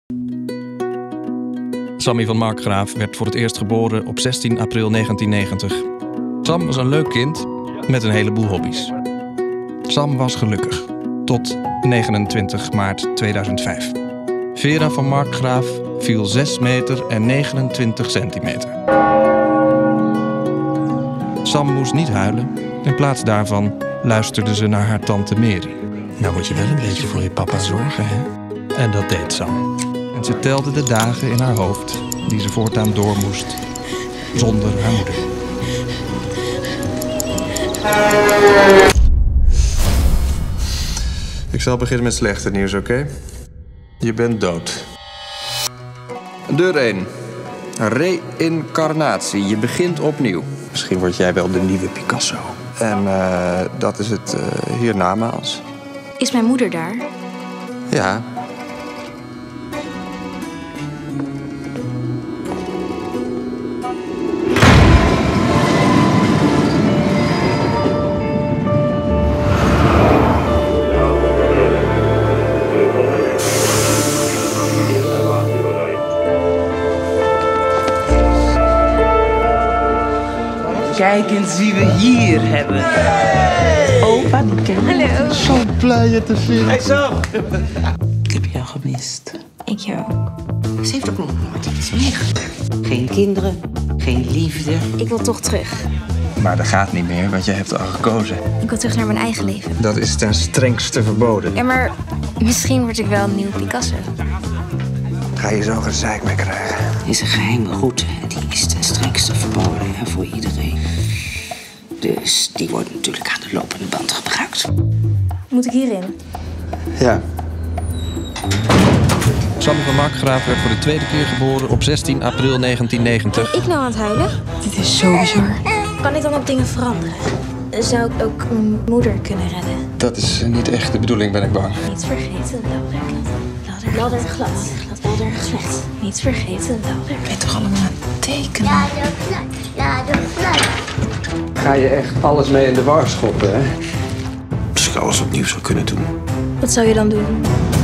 Sammy van Markgraaf werd voor het eerst geboren op 16 april 1990. Sam was een leuk kind met een heleboel hobby's. Sam was gelukkig. Tot 29 maart 2005. Vera van Markgraaf viel 6 meter en 29 centimeter. Sam moest niet huilen. In plaats daarvan luisterde ze naar haar tante Mary. Nou moet je wel een beetje voor je papa zorgen, hè? En dat deed Sam. En ze telde de dagen in haar hoofd die ze voortaan door moest zonder haar moeder. Ik zal beginnen met slechte nieuws, oké? Je bent dood. Deur 1. Reïncarnatie. Je begint opnieuw. Misschien word jij wel de nieuwe Picasso. En dat is het hiernamaals. Is mijn moeder daar? Ja. Kijk eens wie we hier hebben. Opa, die ken je. Hallo. Zo blij je te zien. Hey Sam. Ik heb jou gemist. Ik jou ook. Ze heeft ook nog nooit iets meegemaakt. Geen kinderen, geen liefde. Ik wil toch terug. Maar dat gaat niet meer, want jij hebt al gekozen. Ik wil terug naar mijn eigen leven. Dat is ten strengste verboden. Ja, maar misschien word ik wel een nieuwe Picasso. Ga je zo gezeik mee krijgen. Het is een geheime route en die is ten strengste verboden voor iedereen. Dus die wordt natuurlijk aan de lopende band gebruikt. Moet ik hierin? Ja. Sammy van Markgraaf werd voor de tweede keer geboren op 16 april 1990. Ik nou aan het huilen? Dit is zo bizar. Kan ik dan ook dingen veranderen? Zou ik ook mijn moeder kunnen redden? Dat is niet echt de bedoeling, ben ik bang. Niet vergeten, ladder glad. Ladder glad. Niet vergeten, ladder. Ben je toch allemaal aan het tekenen? Ladder glad. Ga je echt alles mee in de war schoppen, hè? Als ik alles opnieuw zou kunnen doen. Wat zou je dan doen?